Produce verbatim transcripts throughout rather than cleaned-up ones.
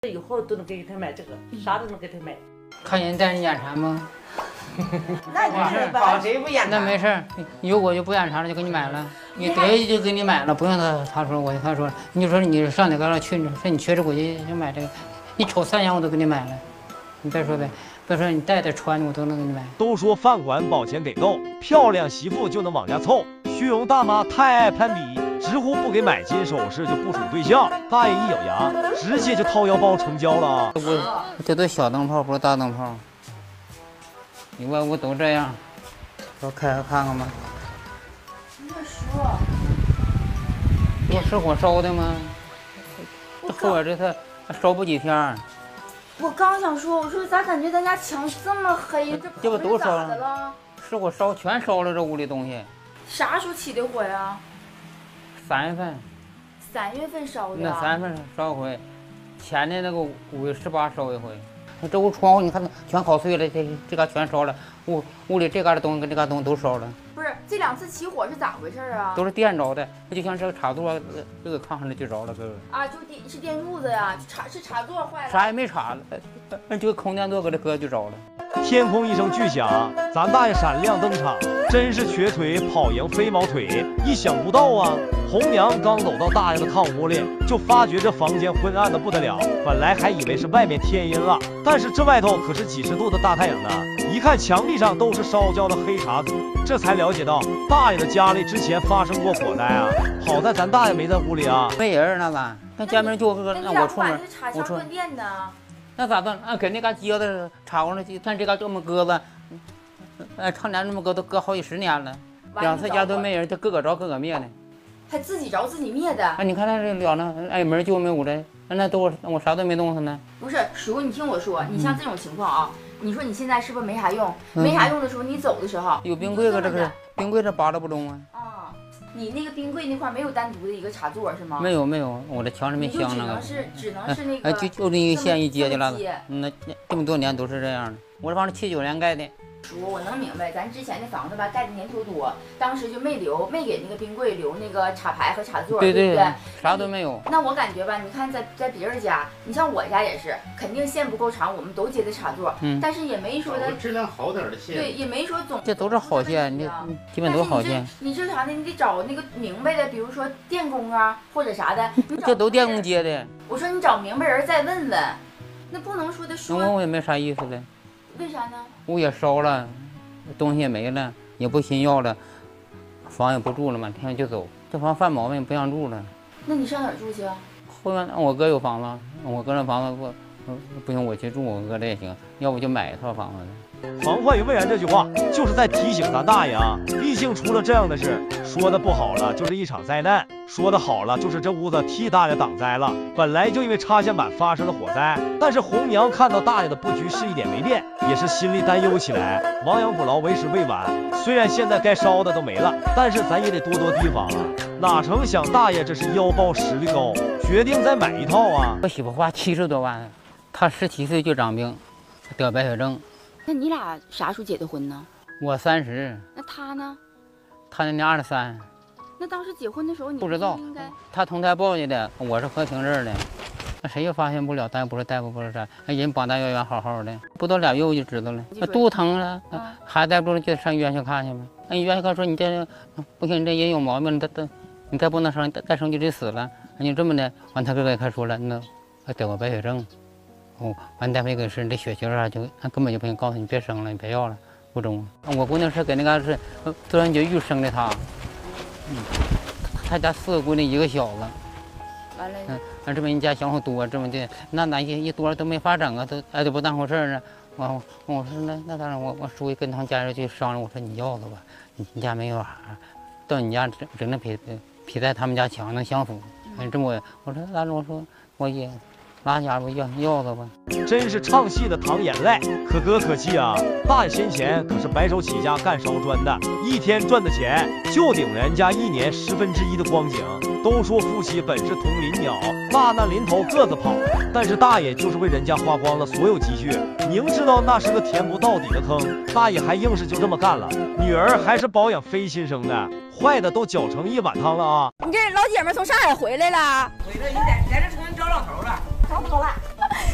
以后都能给他买这个，啥都能给他买。 看人带人眼馋吗？ 那没事，保谁不眼馋？ 那没事，如果就不眼馋了就给你买了，你得就给你买了，不用他他说我他说你就说你上哪个去，说你缺这我就就买这个，你瞅三眼我都给你买了，你再说呗。别说你带带穿我都能给你买。 都说饭馆保钱给够，漂亮媳妇就能往家凑。虚荣大妈太爱攀比，直呼不给买金首饰就不属对象。大爷一咬牙，直接就掏腰包成交了。 我这都小灯泡，不是大灯泡。你外屋都这样，我开开看看吧。 那说， 我是火烧的吗？这后边这它烧不几天。 我刚想说，我说咋感觉咱家墙这么黑？这这不都烧咋的了？ 是我烧全烧了这屋里东西。 啥时候起的火呀？ 三月份。 三月份烧的。 那三月份烧一回，前年那个五月十八烧一回。这屋窗户你看全烤碎了，这这嘎全烧了，屋屋里这嘎的东西跟这嘎东西都烧了。 不是，这两次起火是咋回事啊？ 都是电着的，就像这个插座，这个炕上的就着了，这个。 啊，就电是电褥子呀，插是插座坏了。 啥也没插，那就空电座搁这搁就着了。 天空一声巨响，咱大爷闪亮登场，真是瘸腿跑赢飞毛腿。意想不到啊，红娘刚走到大爷的炕屋里，就发觉这房间昏暗的不得了。本来还以为是外面天阴了，但是这外头可是几十度的大太阳呢。一看墙壁上都是烧焦的黑茶子，这才了解到大爷的家里之前发生过火灾啊。好在咱大爷没在屋里啊。 没人那咋？那家门就我那那我出门， 我出门电呢。 那咋办？啊，给那嘎接的插过来，看这嘎这么搁着，呃，常年这么搁都搁好几十年了，两次家都没人，就各个着各个灭的， 还自己着自己灭的。 啊，你看那这了呢，哎，门就没捂着，那都我啥都没动它呢。 不是叔，你听我说，你像这种情况啊，你说你现在是不是没啥用？没啥用的时候，你走的时候有冰柜搁这个，冰柜这扒拉不中啊。 你那个冰柜那块没有单独的一个插座是吗？ 没有没有，我这墙上没镶那个。 只能是只能是那个， 哎，就就那一个线一接就拉倒。那这么多年都是这样的。我这房子七九年盖的。 叔，我能明白，咱之前的房子吧，盖的年头多，当时就没留，没给那个冰柜留那个插排和插座， 对对不对？ 啥都没有。 那我感觉吧，你看在在别人家，你像我家也是，肯定线不够长，我们都接的插座，嗯，但是也没说的质量好点的线， 对，也没说总。 这都是好线，你基本都好线。 你这啥呢？你得找那个明白的，比如说电工啊或者啥的。 这都电工接的。 我说你找明白人再问问，那不能说的说。 问我也没啥意思了。 为啥呢？ 屋也烧了。东西也没了，也不新要了，房也不住了嘛，天天就走。这房犯毛病，不让住了。 那你上哪儿住去啊？ 后院我哥有房子，我哥那房子我不行，我去住我哥这也行，要不就买一套房子。 防患于未然这句话就是在提醒咱大爷啊，毕竟出了这样的事，说的不好了就是一场灾难，说的好了就是这屋子替大爷挡灾了。本来就因为插线板发生了火灾，但是红娘看到大爷的布局是一点没变，也是心里担忧起来。亡羊补牢为时未晚，虽然现在该烧的都没了，但是咱也得多多提防啊。哪成想大爷这是腰包实力高，决定再买一套啊。 我媳妇花七十多万，她十七岁就长病，得白血症。 那你俩啥时候结的婚呢？ 我三十。 那他呢？ 他那年二十三。 那当时结婚的时候你不知道， 应该他同台报去的，我是合情证的，那谁也发现不了，咱也不是大夫，不是啥，人膀大腰圆好好的，不到俩月我就知道了，那肚子疼了，啊、孩子带不住就上医院去看去吧。那医院看说你这不行，你这人有毛病，你再你再不能生，再生就得死了。你这么的，完他哥哥也开说了，那得过白血症。哦，完大夫一个是你这血球啊，就根本就不行，告诉你别生了，你别要了，不中。我姑娘是给那个是自然绝育生的她，嗯，她家四个姑娘一个小子， 完了， 嗯，那这么人家小伙多，这么的，那哪一一多都没法整啊，都哎都不当回事儿呢。我我说那那当然，我我属于跟他们家人去商量，我说你要了吧，你你家没有孩儿，到你家整整的比比在他们家强，能相符。嗯，这么我说那我说我也。拿家伙要要了吧， 真是唱戏的淌眼泪，可歌可泣啊！大爷先前可是白手起家干烧砖的，一天赚的钱就顶人家一年十分之一的光景。都说夫妻本是同林鸟，那那林头各自跑，但是大爷就是为人家花光了所有积蓄，明知道那是个填不到底的坑，大爷还硬是就这么干了。女儿还是保养非亲生的，坏的都搅成一碗汤了啊！ 你这老姐们从上海回来了？ 回来，你在在这重新找老头了。 找好了，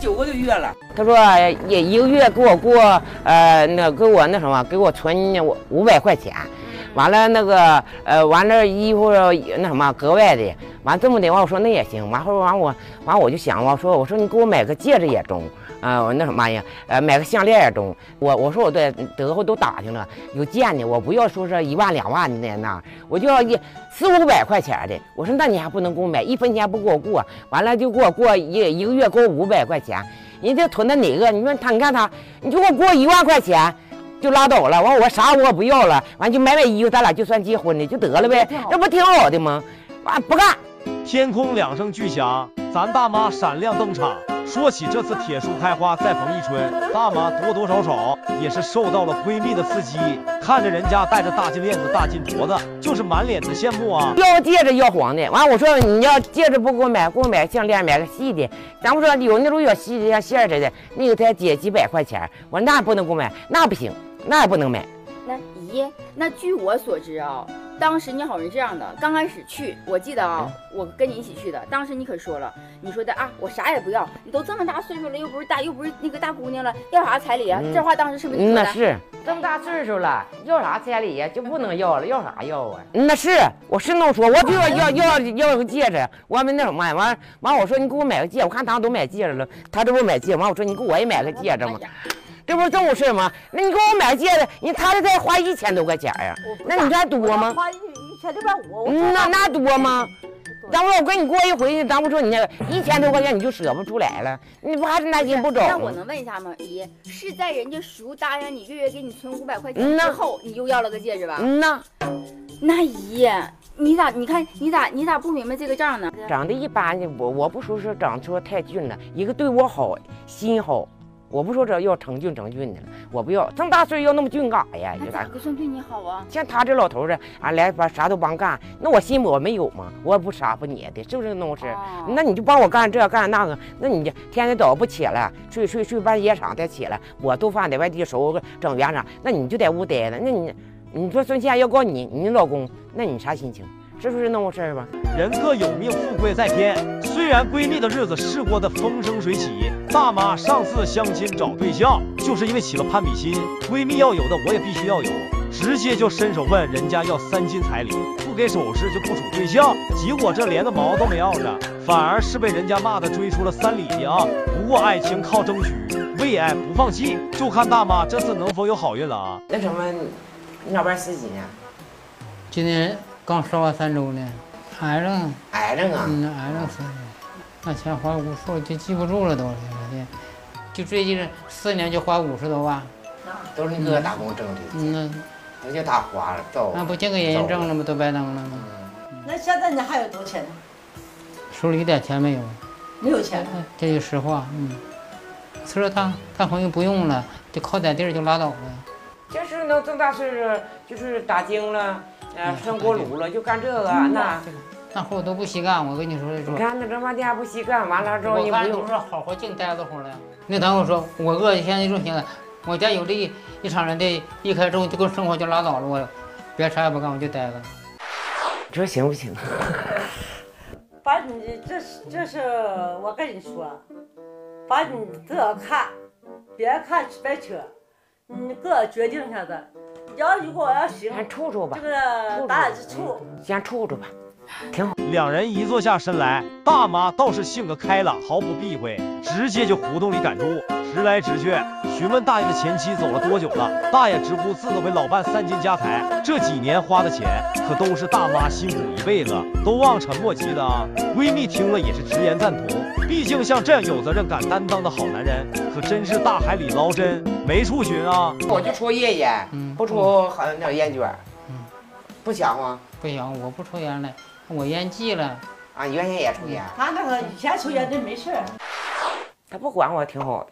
九个多月了。 他说也一个月给我过，呃，那给我那什么，给我存我五百块钱。完了那个呃，完了衣服那什么格外的，完这么的，完我说那也行，完后完我完我就想我说我说你给我买个戒指也中，啊、呃、那什么呀，呃买个项链也中，我我说我对德后都打听了，有见的，我不要说是一万两万的那，我就要一四五百块钱的，我说那你还不能给我买，一分钱不给我过，完了就给我过一一个月给我五百块钱，人家囤的哪个？你说他你看他，你就给我过一万块钱。就拉倒了，完我啥我也不要了，完就买买衣服，咱俩就算结婚的就得了呗，这不挺好的吗？完不干。 天空两声巨响，咱大妈闪亮登场。说起这次铁树开花再逢一春，大妈多多少少也是受到了闺蜜的刺激，看着人家戴着大金链子、大金镯子，就是满脸的羡慕啊。 要戒指要黄的，完我说你要戒指不给我买，给我买项链，买个细的。咱不说有那种有细的像线似的，那个才几几百块钱，我说那不能给我买，那不行。那也不能买。 那姨，那据我所知啊，当时你好像是这样的，刚开始去，我记得啊，我跟你一起去的，当时你可说了，你说的啊，我啥也不要，你都这么大岁数了，又不是大，又不是那个大姑娘了，要啥彩礼啊？嗯、这话当时是不是你说的？ 那是这么大岁数了，要啥彩礼呀？就不能要了，要啥要啊？那是，我是那么说，我就要要要要个戒指，完没那什么，完完我说你给我买个戒，我看他都买戒指了，他这不买戒，完我说你给我也买个戒指吗？这不是这种事吗？那你给我买戒指，你他这才花一千多块钱呀、啊？那你这多吗？ 花一一千六百五。 那那多吗？咱说我跟你过一回，咱不说你那个一千多块钱你就舍不出来了，你不还是耐心不走？ 那我能问一下吗？姨，是在人家叔答应你月月给你存五百块钱之后，你又要了个戒指吧？ 嗯呐。 那姨，你咋？你看你咋？你咋不明白这个账呢？ 长得一般的，我我不说是长得说太俊了，一个对我好，心好。我不说这要成俊成俊的了，我不要这么大岁数要那么俊干啥呀？ 那咋个算对你好啊？ 像他这老头子啊，来把啥都帮干，那我心我没有吗？我不傻不捏的，是不是那么事？哦、那你就帮我干这干那个，那你就天天早不起来，睡睡睡半夜晌才起来，我做饭在外地收拾整园上，那你就在屋待着，那你你说孙倩要告你，你老公，那你啥心情？是不是那么事儿吧？ 人各有命，富贵在天。虽然闺蜜的日子是过得风生水起，大妈上次相亲找对象，就是因为起了攀比心，闺蜜要有的我也必须要有，直接就伸手问人家要三金彩礼，不给首饰就不处对象。结果这连个毛都没要着，反而是被人家骂的追出了三里地啊！不过爱情靠争取，为爱不放弃，就看大妈这次能否有好运了啊！ 那什么，你老伴死几年？ 今年刚烧完三周呢，癌症， 癌症啊， 嗯，癌症死的，那钱花无数，就记不住了都，就最近四年就花五十多万， 都是你哥哥打工挣的， 嗯， 那就他花了，走， 那不净给人挣了吗？都白弄了吗？ 那现在你还有多少钱呢？ 手里一点钱没有， 没有钱， 这就实话，嗯。他说他他朋友不用了，就靠点地儿就拉倒了。 就是能这么大岁数，就是打精了。呃，生锅炉了，就干这个，嗯、那那活都不稀干。我跟你说的说， 你看那这半天不稀干，完了之后你不用说好好净待着活了。那当我说我饿，现在就行了。我家有这一场人的，一开之后就跟生活就拉倒了，我别啥也不干，我就待着。 你说行不行？ 把你这是这是我跟你说，把你都要看，别看白扯，你个决定下子。要如果要行， 先处处吧， 这个咱俩就处， 先处处吧，挺好。 两人一坐下身来，大妈倒是性格开朗，毫不避讳，直接就胡同里赶住，直来直去，询问大爷的前妻走了多久了。大爷直呼自个为老伴三金家财，这几年花的钱可都是大妈辛苦一辈子，都望尘莫及的啊。闺蜜听了也是直言赞同，毕竟像这样有责任感担当的好男人，可真是大海里捞针没处寻啊。 我就抽夜烟，嗯、不抽好像那烟卷，嗯，不香吗？ 不香，我不抽烟了，我烟戒了。 啊，原先也抽烟。 他那个以前抽烟的没事儿， 他不管我挺好的。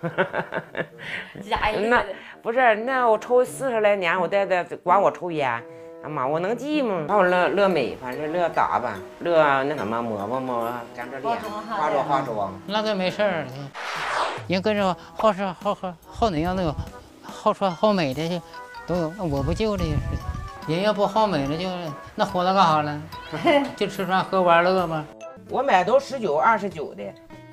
家那不是，那我抽四十来年，我在这管我抽烟，啊妈，我能记吗？把我乐乐美，反正乐打扮，乐那什么抹抹抹，咱这脸化妆化妆。 那个没事儿，人跟着好吃好喝好哪样都有，好穿好美的都有。我不就这些事情，人要不好美了就那活着干啥了？就吃穿喝玩乐吗？ 我买都十九二十九的。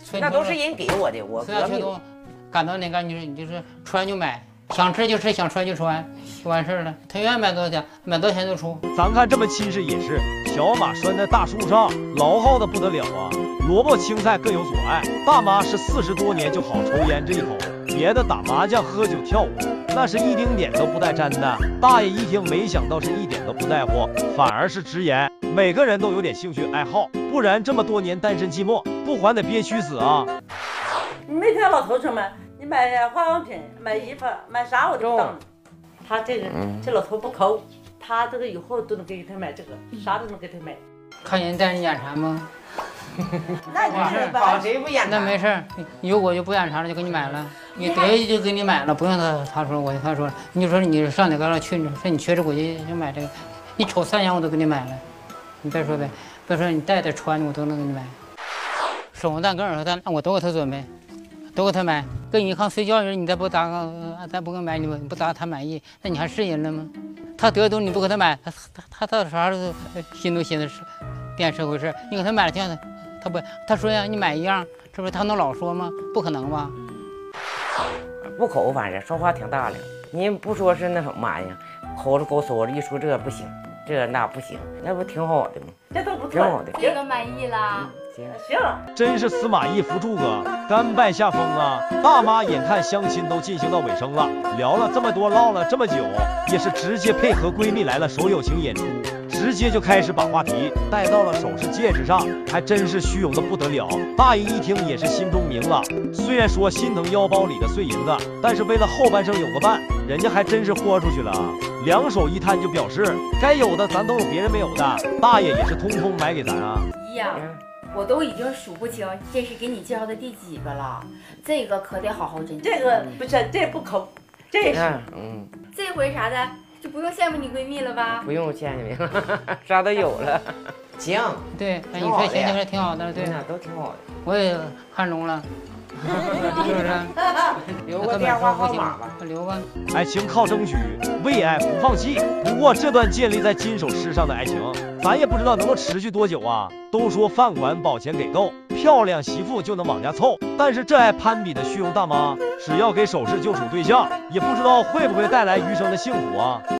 那都是人给我的，我四大缺都赶到那个，你说你就是穿就买，想吃就吃，想穿就穿，就完事儿了。他愿意买多少钱，买多少钱就出。 咱看这么亲实也是，小马拴在大树上，牢靠的不得了啊！萝卜青菜各有所爱，大妈是四十多年就好抽烟这一口，别的打麻将、喝酒、跳舞，那是一丁点都不带沾的。大爷一听，没想到是一点都不在乎，反而是直言，每个人都有点兴趣爱好，不然这么多年单身寂寞，不还得憋屈死啊！ 你每天老头子们，你买化妆品、买衣服、买啥我都当。他这个这老头不抠，他这个以后都能给他买这个，啥都能给他买。 看人带你眼馋吗？ 那你是保谁不眼馋？ 那没事儿，有我就不眼馋了，就给你买了。你得意就给你买了，不用他他说我他说，你就说你上哪个去，说你缺这我就就买这个，你瞅三眼我都给你买了。你再说呗，别说你带着穿我都能给你买。手榴弹跟耳朵弹我都给他准备。都给他买，跟你看睡觉人，你再不打个，再不给买，你不打他满意，那你还是人了吗？他得东你不给他买，他他他到啥时候心都寻思是变社会事，你给他买了这样的，他不，他说呀，你买一样，是不是？他能老说吗？不可能吧？ 不抠，反正说话挺大的，你不说是那什么玩意儿，抠着勾搜着，一说这不行，这那不行，那不挺好的吗？ 这都不挺好的， 这个满意啦。 行行， 真是司马懿扶助哥，甘拜下风啊！大妈眼看相亲都进行到尾声了，聊了这么多，唠了这么久，也是直接配合闺蜜来了手有情演出，直接就开始把话题带到了首饰戒指上，还真是虚荣的不得了。大爷一听也是心中明了，虽然说心疼腰包里的碎银子，但是为了后半生有个伴，人家还真是豁出去了啊！两手一摊就表示，该有的咱都有别人没有的，大爷也是通通买给咱啊！ 姨呀，我都已经数不清这是给你介绍的第几个了，这个可得好好珍惜。 这个不是，这不抠，这是嗯， 这回啥的就不用羡慕你闺蜜了吧？ 不用羡慕，啥都有了。行， 对，哎，你说行行，挺好的，对， 都挺好的。 我也看中了。是不是？ 留个电话号码吧， 留吧。 爱情靠争取，为爱不放弃。不过这段建立在金首饰上的爱情，咱也不知道能够持续多久啊。都说饭馆保钱给够，漂亮媳妇就能往家凑。但是这爱攀比的虚荣大妈，只要给首饰就处对象，也不知道会不会带来余生的幸福啊。